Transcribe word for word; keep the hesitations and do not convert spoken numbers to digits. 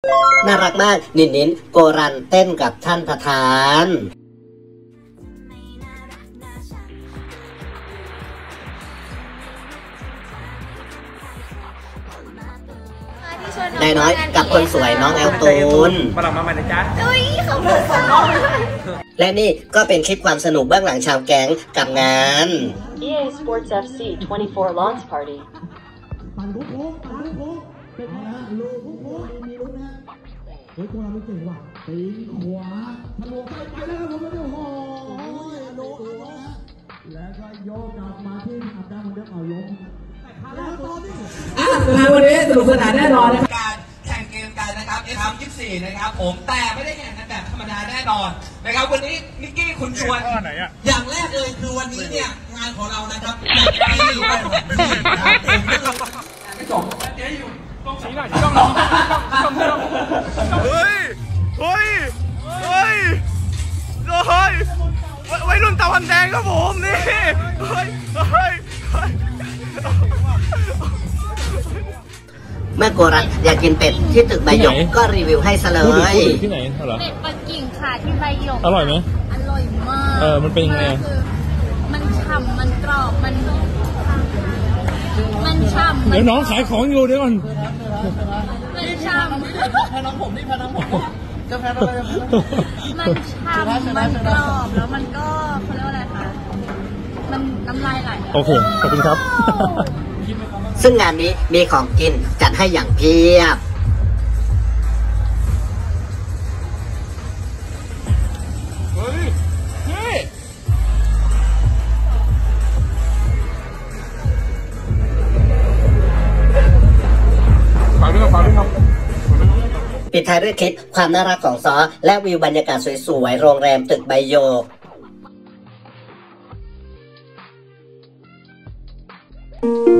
น่ารักมากนินนินโกรันเต้นกับท่านประธานนายน้อยกับคนสวยน้องแอลตูนมาหลังมาใหม่นะจ๊ะอุ้ยเขาพูดต่อและนี่ก็เป็นคลิปความสนุกเบื้องหลังชาวแก๊งกับงานอี เอ Sports เอฟ ซี ยี่สิบสี่ Launch Party ปั่นลูกโป่งปั่นลูกโป่งเป็นไงฮะลูกโป่งมีลุ้นนะเฮ้ยตัวเราไม่เจ๋งว่ะตีขวาทะลวงไปไปแล้วผมไม่ได้โอ้ยโดนแล้วก็โยกกลับมาที่อับด้านมันเดิมเอาล้มแล้วต่อที่อ่ะสุดท้ายวันนี้สนุกสนานแน่นอนนะครับการแข่งเกมกันนะครับเอฟยี่สิบสี่นะครับผมแต่ไม่ได้แข่งกันแบบธรรมดาแน่นอนนะครับวันนี้นิกกี้คุณชวนอย่างแรกเลยคือวันนี้เนี่ยงานของเรานะครับจะไม่อยู่ไปผมไม่จบเจ๊อยู่ต้องชี้หน่อยต้องร้องต้องต้องเฮ้ยเฮ้ยเฮ้ยเฮ้ยวัยรุ่นตะวันแดงครับผมนี่เฮ้ยเฮ้ยเมื่อโกรันอยากกินเป็ดที่ตึกใบหยกก็รีวิวให้ซะเลยที่ไหนเหรอเป็ดปักกิ่งค่ะที่ใบหยกอร่อยไหมอร่อยมากเออมันเป็นยังไงคือมันฉ่ำมันกรอบมันมันฉ่ำเดี๋ยวน้องขายของอยู่เดี๋ยวก่อนมันฉ่ำแพ้น้องผมนี่แพ้น้องผมจะแพ้อะไรมันฉ่ำมันกรอบแล้วมันก็เขาเรียกว่าอะไรคะมันน้ำลายไหลโอเคขอบคุณครับซึ่งงานนี้มีของกินจัดให้อย่างเพียบเฮ้ยนี่ฝากด้วยครับฝากด้วยครับปิดท้ายด้วยคลิปความน่ารักของซอและวิวบรรยากาศสวยๆโรงแรมตึกใบหยก Thank you.